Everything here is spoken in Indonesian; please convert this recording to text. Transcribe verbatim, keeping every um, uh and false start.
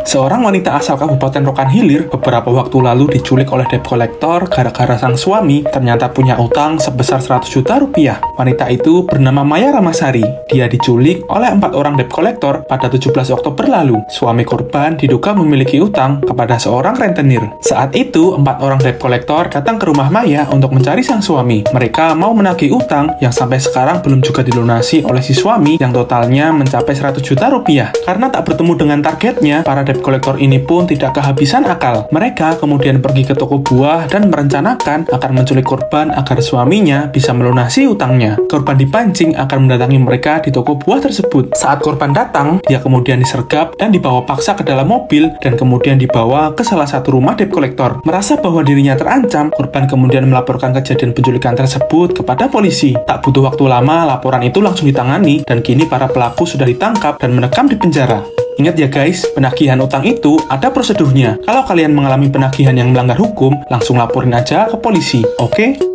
Seorang wanita asal Kabupaten Rokan Hilir beberapa waktu lalu diculik oleh debt collector gara-gara sang suami ternyata punya utang sebesar seratus juta rupiah. Wanita itu bernama Maya Ramasari. Dia diculik oleh empat orang debt collector pada tujuh belas Oktober lalu. Suami korban diduga memiliki utang kepada seorang rentenir. Saat itu, empat orang debt collector datang ke rumah Maya untuk mencari sang suami. Mereka mau menagih utang yang sampai sekarang belum juga dilunasi oleh si suami yang totalnya mencapai seratus juta rupiah. Karena tak bertemu dengan targetnya, para debt collector ini pun tidak kehabisan akal. Mereka kemudian pergi ke toko buah dan merencanakan akan menculik korban agar suaminya bisa melunasi utangnya. Korban dipancing akan mendatangi mereka di toko buah tersebut. Saat korban datang, dia kemudian disergap dan dibawa paksa ke dalam mobil dan kemudian dibawa ke salah satu rumah debt collector. Merasa bahwa dirinya terancam, korban kemudian melaporkan kejadian penculikan tersebut kepada polisi. Tak butuh waktu lama, laporan itu langsung ditangani dan kini para pelaku sudah ditangkap dan mendekam di penjara. Ingat ya guys, penagihan utang itu ada prosedurnya. Kalau kalian mengalami penagihan yang melanggar hukum, langsung laporin aja ke polisi, oke?